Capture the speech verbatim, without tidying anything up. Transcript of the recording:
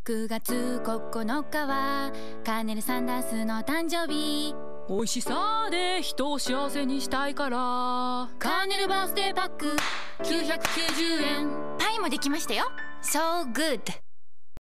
くがつここのかはカーネル・サンダースの誕生日。 美味しさで人を幸せにしたいからカーネルバースデーパックきゅうひゃくきゅうじゅうえん。パイもできましたよ。So good